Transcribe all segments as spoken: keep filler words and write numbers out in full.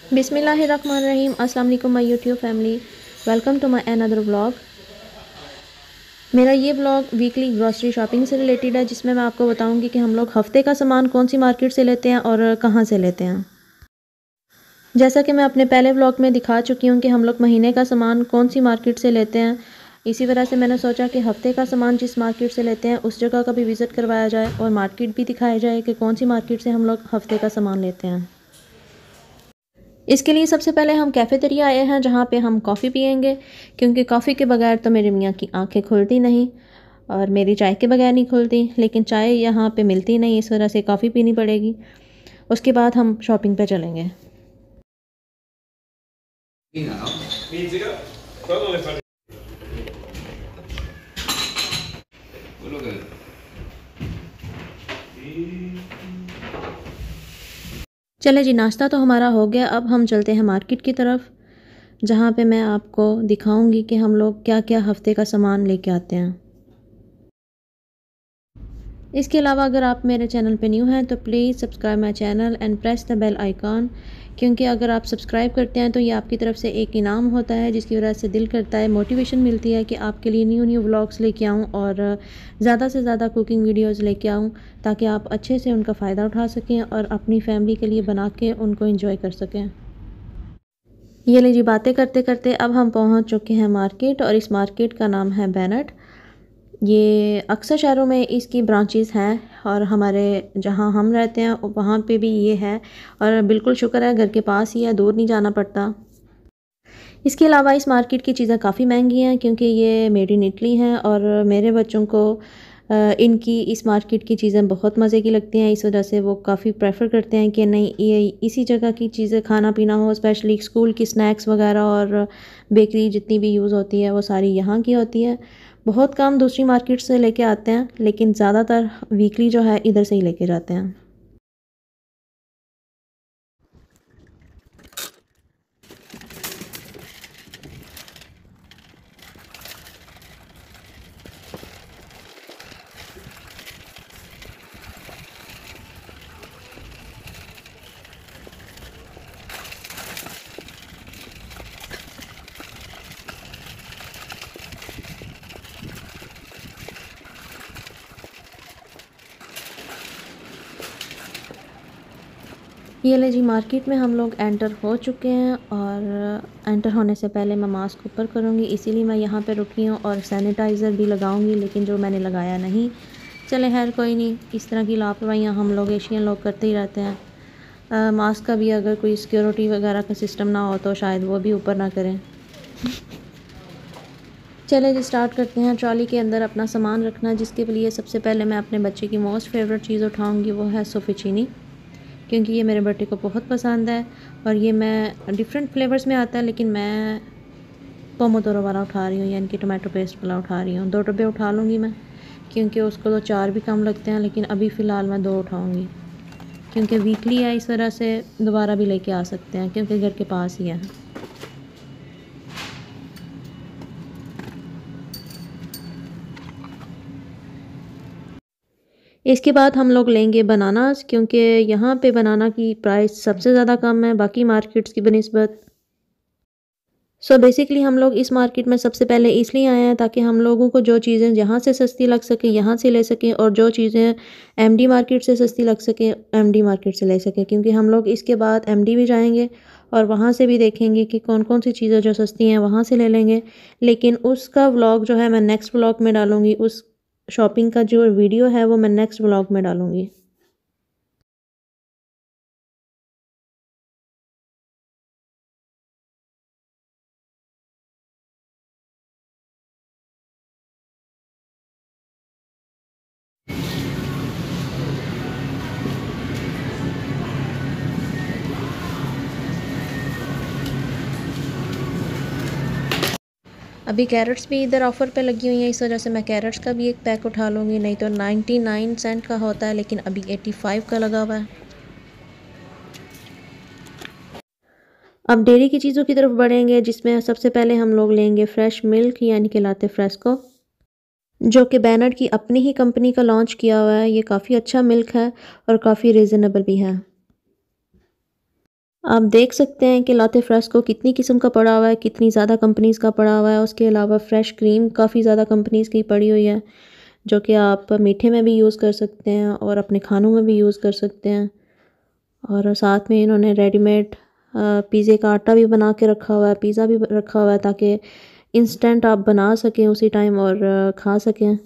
बिस्मिल्लाहिर्रहमानिर्रहीम। अस्सलाम वालेकुम my YouTube family, welcome to my another vlog. मेरा ये व्लॉग वीकली ग्रॉसरी शॉपिंग से रिलेटेड है, जिसमें मैं आपको बताऊंगी कि हम लोग हफ़्ते का सामान कौन सी मार्केट से लेते हैं और कहाँ से लेते हैं। जैसा कि मैं अपने पहले व्लॉग में दिखा चुकी हूँ कि हम लोग महीने का सामान कौन सी मार्केट से लेते हैं, इसी वजह से मैंने सोचा कि हफ़्ते का सामान जिस मार्केट से लेते हैं उस जगह का भी विज़िट करवाया जाए और मार्केट भी दिखाया जाए कि कौन सी मार्केट से हम लोग हफ़्ते का सामान लेते हैं। इसके लिए सबसे पहले हम कैफ़ेटेरिया आए हैं, जहाँ पे हम कॉफ़ी पियेंगे, क्योंकि कॉफ़ी के बगैर तो मेरे मियाँ की आंखें खुलती नहीं और मेरी चाय के बगैर नहीं खुलती, लेकिन चाय यहाँ पे मिलती नहीं, इस वजह से कॉफ़ी पीनी पड़ेगी। उसके बाद हम शॉपिंग पे चलेंगे। चले जी, नाश्ता तो हमारा हो गया। अब हम चलते हैं मार्केट की तरफ, जहाँ पे मैं आपको दिखाऊंगी कि हम लोग क्या क्या हफ़्ते का सामान लेके आते हैं। इसके अलावा अगर आप मेरे चैनल पे न्यू हैं तो please subscribe my channel and press the bell icon, क्योंकि अगर आप सब्सक्राइब करते हैं तो ये आपकी तरफ से एक इनाम होता है, जिसकी वजह से दिल करता है, मोटिवेशन मिलती है कि आपके लिए न्यू न्यू व्लॉग्स लेके आऊँ और ज़्यादा से ज़्यादा कुकिंग वीडियोज़ लेके आऊँ, ताकि आप अच्छे से उनका फ़ायदा उठा सकें और अपनी फैमिली के लिए बना के उनको इंजॉय कर सकें। ये लीजिए, बातें करते करते अब हम पहुँच चुके हैं मार्केट, और इस मार्केट का नाम है बेनेट। ये अक्सर शहरों में इसकी ब्रांचेस हैं और हमारे जहाँ हम रहते हैं वहाँ पे भी ये है, और बिल्कुल शुक्र है घर के पास ही है, दूर नहीं जाना पड़ता। इसके अलावा इस मार्केट की चीज़ें काफ़ी महंगी हैं, क्योंकि ये मेड इन इटली हैं और मेरे बच्चों को इनकी इस मार्केट की चीज़ें बहुत मज़े की लगती हैं। इस वजह से वो काफ़ी प्रेफर करते हैं कि नहीं, ये इसी जगह की चीज़ें खाना पीना हो, स्पेशली स्कूल की स्नैक्स वगैरह और बेकरी जितनी भी यूज़ होती है वो सारी यहाँ की होती है। बहुत कम दूसरी मार्केट से लेके आते हैं, लेकिन ज़्यादातर वीकली जो है इधर से ही लेके जाते हैं। ये ले जी, मार्केट में हम लोग एंटर हो चुके हैं, और एंटर होने से पहले मैं मास्क ऊपर करूँगी, इसीलिए मैं यहाँ पे रुकी हूँ, और सैनिटाइज़र भी लगाऊँगी, लेकिन जो मैंने लगाया नहीं। चले खैर कोई नहीं, इस तरह की लापरवाहियाँ हम लोग एशियन लोग करते ही रहते हैं। आ, मास्क का भी अगर कोई सिक्योरिटी वगैरह का सिस्टम ना हो तो शायद वो भी ऊपर ना करें। चले जी, स्टार्ट करते हैं ट्रॉली के अंदर अपना सामान रखना, जिसके लिए सबसे पहले मैं अपने बच्चे की मोस्ट फेवरेट चीज़ उठाऊँगी, वो है सोफ़िचीनी, क्योंकि ये मेरे बेटे को बहुत पसंद है। और ये मैं डिफरेंट फ्लेवर्स में आता है, लेकिन मैं पोमोदोरो वाला उठा रही हूँ, यानी कि टोमेटो पेस्ट वाला उठा रही हूँ। दो डब्बे उठा लूँगी मैं, क्योंकि उसको तो चार भी कम लगते हैं, लेकिन अभी फ़िलहाल मैं दो उठाऊँगी, क्योंकि वीकली है, इस तरह से दोबारा भी लेके आ सकते हैं, क्योंकि घर के पास ही है। इसके बाद हम लोग लेंगे बनानास, क्योंकि यहाँ पे बनाना की प्राइस सबसे ज़्यादा कम है बाकी मार्केट्स की बनिस्बत। सो so बेसिकली हम लोग इस मार्केट में सबसे पहले इसलिए आए हैं ताकि हम लोगों को जो चीज़ें यहाँ से सस्ती लग सकें यहाँ से ले सकें, और जो चीज़ें एमडी मार्केट से सस्ती लग सकें एमडी मार्केट से ले सकें, क्योंकि हम लोग इसके बाद एमडी भी जाएंगे और वहाँ से भी देखेंगे कि कौन कौन सी चीज़ें जो सस्ती हैं वहाँ से ले लेंगे। लेकिन उसका व्लॉग जो है मैं नेक्स्ट व्लॉग में डालूँगी, उस शॉपिंग का जो वीडियो है वो मैं नेक्स्ट व्लॉग में डालूँगी। अभी कैरेट्स भी इधर ऑफ़र पे लगी हुई हैं, इस वजह से मैं कैरेट्स का भी एक पैक उठा लूँगी, नहीं तो नाइन्टी नाइन सेंट का होता है, लेकिन अभी एटी फाइव का लगा हुआ है। अब डेयरी की चीज़ों की तरफ बढ़ेंगे, जिसमें सबसे पहले हम लोग लेंगे फ़्रेश मिल्क, यानी कि लाते फ्रेस्को, जो कि बैनर की अपनी ही कंपनी का लॉन्च किया हुआ है। ये काफ़ी अच्छा मिल्क है और काफ़ी रीज़नेबल भी है। आप देख सकते हैं कि लाते फ्रेस्को कितनी किस्म का पड़ा हुआ है, कितनी ज़्यादा कंपनीज़ का पड़ा हुआ है। उसके अलावा फ्रेश क्रीम काफ़ी ज़्यादा कंपनीज़ की पड़ी हुई है, जो कि आप मीठे में भी यूज़ कर सकते हैं और अपने खानों में भी यूज़ कर सकते हैं। और साथ में इन्होंने रेडीमेड पिज़्ज़े का आटा भी बना के रखा हुआ है, पिज़्ज़ा भी रखा हुआ है, ताकि इंस्टेंट आप बना सकें उसी टाइम और खा सकें।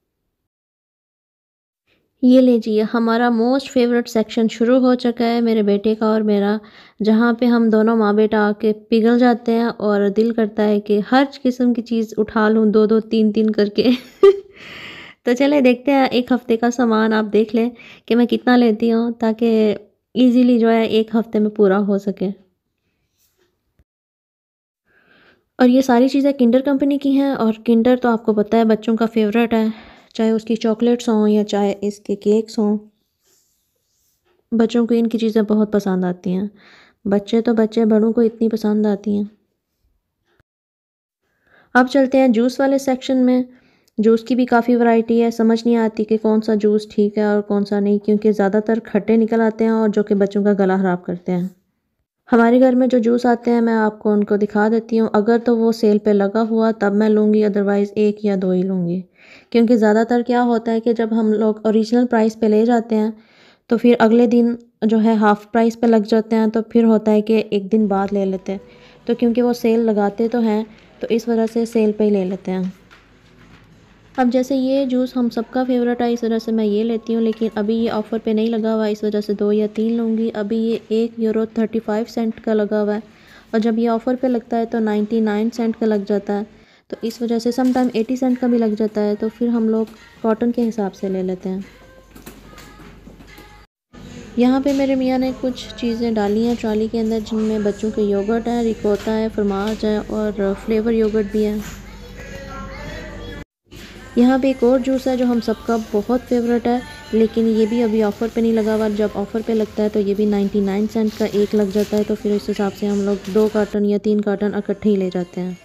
ये लीजिए, हमारा मोस्ट फेवरेट सेक्शन शुरू हो चुका है मेरे बेटे का और मेरा, जहाँ पे हम दोनों माँ बेटा आके पिघल जाते हैं और दिल करता है कि हर किस्म की चीज़ उठा लूँ, दो दो तीन तीन करके। तो चले देखते हैं, एक हफ़्ते का सामान आप देख लें कि मैं कितना लेती हूँ, ताकि इजीली जो है एक हफ़्ते में पूरा हो सके। और ये सारी चीज़ें किंडर कंपनी की हैं, और किंडर तो आपको पता है बच्चों का फेवरेट है, चाहे उसकी चॉकलेट्स हों या चाहे इसके केक्स हों। बच्चों को इनकी चीज़ें बहुत पसंद आती हैं। बच्चे तो बच्चे, बड़ों को इतनी पसंद आती हैं। अब चलते हैं जूस वाले सेक्शन में। जूस की भी काफ़ी वैरायटी है, समझ नहीं आती कि कौन सा जूस ठीक है और कौन सा नहीं, क्योंकि ज़्यादातर खट्टे निकल आते हैं और जो कि बच्चों का गला ख़राब करते हैं। हमारे घर में जो जूस आते हैं मैं आपको उनको दिखा देती हूँ। अगर तो वो सेल पे लगा हुआ तब मैं लूँगी, अदरवाइज़ एक या दो ही लूँगी। क्योंकि ज़्यादातर क्या होता है कि जब हम लोग ओरिजिनल प्राइस पे ले जाते हैं तो फिर अगले दिन जो है हाफ़ प्राइस पे लग जाते हैं, तो फिर होता है कि एक दिन बाद ले लेते हैं। तो क्योंकि वो सेल लगाते तो हैं, तो इस वजह से सेल पे ही ले लेते हैं। अब जैसे ये जूस हम सबका फेवरेट है, इस वजह से मैं ये लेती हूँ, लेकिन अभी ये ऑफ़र पे नहीं लगा हुआ, इस वजह से दो या तीन लूँगी। अभी ये एक यूरो थर्टी फाइव सेंट का लगा हुआ है, और जब ये ऑफ़र पे लगता है तो नाइन्टी नाइन सेंट का लग जाता है। तो इस वजह से सम टाइम एटी सेंट का भी लग जाता है, तो फिर हम लोग कॉटन के हिसाब से ले लेते हैं। यहाँ पे मेरे मियाँ ने कुछ चीज़ें डाली हैं ट्रॉली के अंदर, जिनमें बच्चों के योगर्ट है, रिकोटा है, फरमाज है और फ्लेवर योगर्ट भी है। यहाँ पे एक और जूस है जो हम सबका बहुत फेवरेट है, लेकिन ये भी अभी ऑफ़र पे नहीं लगा हुआ। जब ऑफ़र पे लगता है तो ये भी नाइन्टी नाइन सेंट का एक लग जाता है, तो फिर इस हिसाब से हम लोग दो कार्टन या तीन कार्टन इकट्ठे ही ले जाते हैं।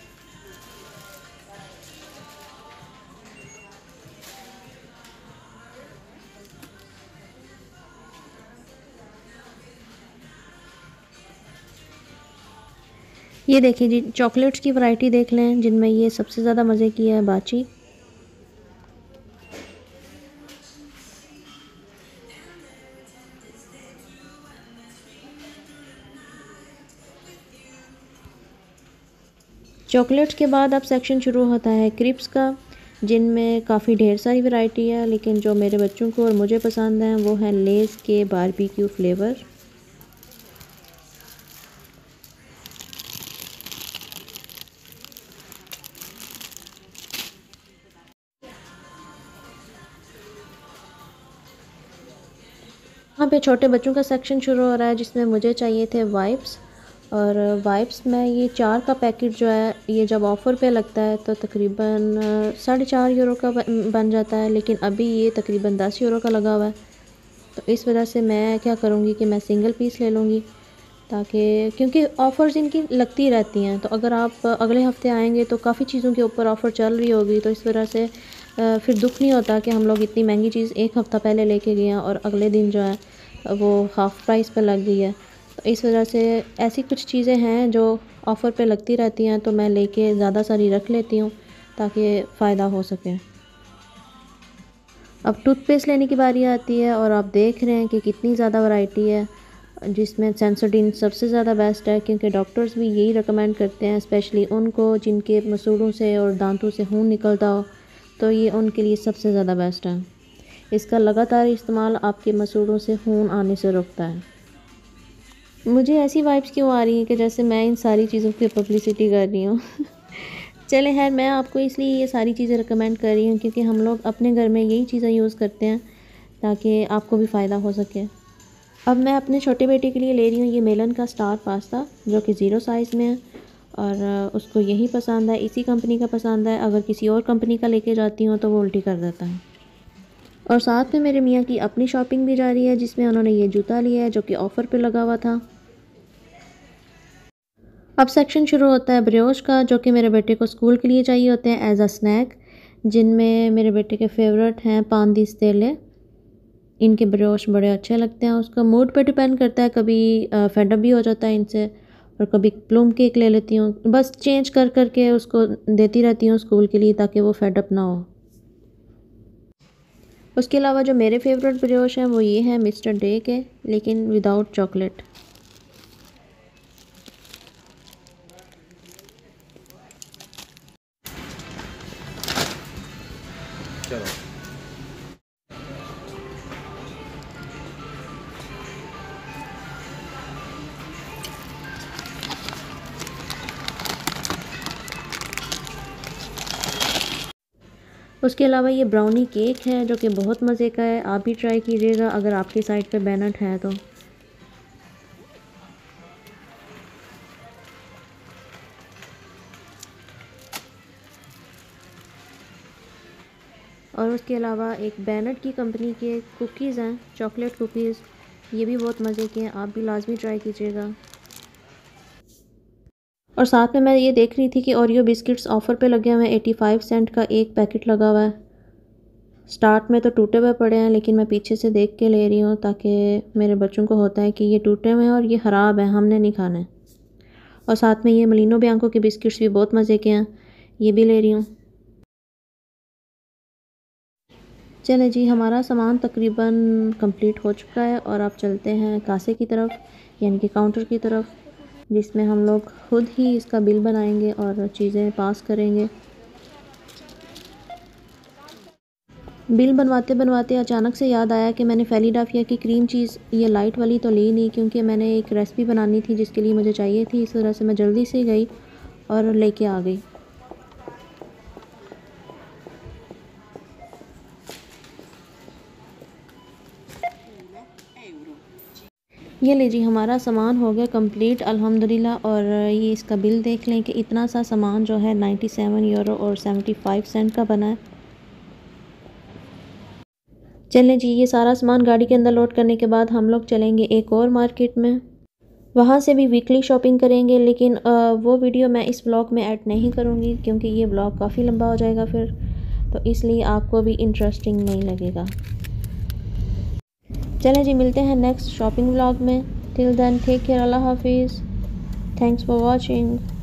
ये देखिए जी, चॉकलेट्स की वैरायटी देख लें, जिनमें ये सबसे ज़्यादा मज़े की है बाची। चॉकलेट्स के बाद अब सेक्शन शुरू होता है क्रिप्स का, जिनमें काफ़ी ढेर सारी वैरायटी है, लेकिन जो मेरे बच्चों को और मुझे पसंद हैं वो है लेज़ के बारबेक्यू फ्लेवर। यहाँ पे छोटे बच्चों का सेक्शन शुरू हो रहा है, जिसमें मुझे चाहिए थे वाइप्स, और वाइप्स में ये चार का पैकेट जो है, ये जब ऑफ़र पे लगता है तो तकरीबन साढ़े चार यूरो का बन जाता है, लेकिन अभी ये तकरीबन दस यूरो का लगा हुआ है। तो इस वजह से मैं क्या करूँगी कि मैं सिंगल पीस ले लूँगी, ताकि क्योंकि ऑफ़र्स इनकी लगती रहती हैं। तो अगर आप अगले हफ़्ते आएँगे तो काफ़ी चीज़ों के ऊपर ऑफ़र चल रही होगी, तो इस वजह से फिर दुख नहीं होता कि हम लोग इतनी महंगी चीज़ एक हफ़्ता पहले लेके गए हैं और अगले दिन जो है वो हाफ़ प्राइस पे लग गई है। तो इस वजह से ऐसी कुछ चीज़ें हैं जो ऑफ़र पे लगती रहती हैं, तो मैं लेके ज़्यादा सारी रख लेती हूँ ताकि फ़ायदा हो सके। अब टूथपेस्ट लेने की बारी आती है, और आप देख रहे हैं कि कितनी ज़्यादा वैरायटी है, जिसमें सेंसोडीन सबसे ज़्यादा बेस्ट है, क्योंकि डॉक्टर्स भी यही रिकमेंड करते हैं, स्पेशली उनको जिनके मसूड़ों से और दांतों से खून निकलता हो, तो ये उनके लिए सबसे ज़्यादा बेस्ट है। इसका लगातार इस्तेमाल आपके मसूड़ों से खून आने से रोकता है। मुझे ऐसी वाइब्स क्यों आ रही हैं कि जैसे मैं इन सारी चीज़ों की पब्लिसिटी कर रही हूँ। चले खैर, मैं आपको इसलिए ये सारी चीज़ें रिकमेंड कर रही हूँ क्योंकि हम लोग अपने घर में यही चीज़ें यूज़ करते हैं, ताकि आपको भी फ़ायदा हो सके। अब मैं अपने छोटे बेटे के लिए ले रही हूँ ये मेलन का स्टार पास्ता, जो कि ज़ीरो साइज़ में है, और उसको यही पसंद है, इसी कंपनी का पसंद है। अगर किसी और कंपनी का लेके जाती हूँ तो वो उल्टी कर देता है। और साथ में मेरे मियाँ की अपनी शॉपिंग भी जारी है, जिसमें उन्होंने ये जूता लिया है जो कि ऑफ़र पे लगा हुआ था। अब सेक्शन शुरू होता है ब्रियोश का, जो कि मेरे बेटे को स्कूल के लिए चाहिए होते हैं एज अ स्नैक, जिनमें मेरे बेटे के फेवरेट हैं पान दी स्टेले। इनके ब्रश बड़े अच्छे लगते हैं। उसका मूड पे डिपेंड करता है, कभी फेडअप भी हो जाता है इनसे और कभी प्लम केक ले लेती हूँ। बस चेंज कर कर के उसको देती रहती हूँ स्कूल के लिए, ताकि वो फेडअप ना हो। उसके अलावा जो मेरे फेवरेट ब्रश हैं वो ये हैं मिस्टर डे के, लेकिन विदाउट चॉकलेट। चलो उसके अलावा ये ब्राउनी केक है जो कि बहुत मज़े का है। आप भी ट्राई कीजिएगा अगर आपकी साइड पे बैनट है तो। और उसके अलावा एक बैनट की कंपनी के कुकीज़ हैं, चॉकलेट कुकीज़, ये भी बहुत मज़े के हैं। आप भी लाजमी ट्राई कीजिएगा। और साथ में मैं ये देख रही थी कि ओरियो बिस्किट्स ऑफ़र पे लगे हुए हैं। पचासी सेंट का एक पैकेट लगा हुआ है। स्टार्ट में तो टूटे हुए पड़े हैं, लेकिन मैं पीछे से देख के ले रही हूँ, ताकि मेरे बच्चों को होता है कि ये टूटे हुए हैं और ये ख़राब है, हमने नहीं खाने। और साथ में ये मलिनो बियांको के बिस्किट्स भी बहुत मज़े के हैं, ये भी ले रही हूँ। चले जी, हमारा सामान तकरीबन कंप्लीट हो चुका है और अब चलते हैं कासे की तरफ, यानी कि काउंटर की तरफ, जिसमें हम लोग खुद ही इसका बिल बनाएंगे और चीज़ें पास करेंगे। बिल बनवाते बनवाते अचानक से याद आया कि मैंने फिलाडेल्फिया की क्रीम चीज़ ये लाइट वाली तो ली नहीं, क्योंकि मैंने एक रेसिपी बनानी थी जिसके लिए मुझे चाहिए थी। इस वजह से मैं जल्दी से गई और लेके आ गई। ये ले जी, हमारा सामान हो गया कंप्लीट अल्हम्दुलिल्लाह। और ये इसका बिल देख लें कि इतना सा सामान जो है सत्तानवे यूरो और पचहत्तर सेंट का बना है। चलें जी, ये सारा सामान गाड़ी के अंदर लोड करने के बाद हम लोग चलेंगे एक और मार्केट में, वहाँ से भी वीकली शॉपिंग करेंगे। लेकिन वो वीडियो मैं इस ब्लॉग में ऐड नहीं करूँगी, क्योंकि ये ब्लॉग काफ़ी लंबा हो जाएगा फिर, तो इसलिए आपको भी इंटरेस्टिंग नहीं लगेगा। चलें जी, मिलते हैं नेक्स्ट शॉपिंग व्लॉग में। टिल देन टेक केयर, अल्लाह हाफिज़, थैंक्स फॉर वॉचिंग।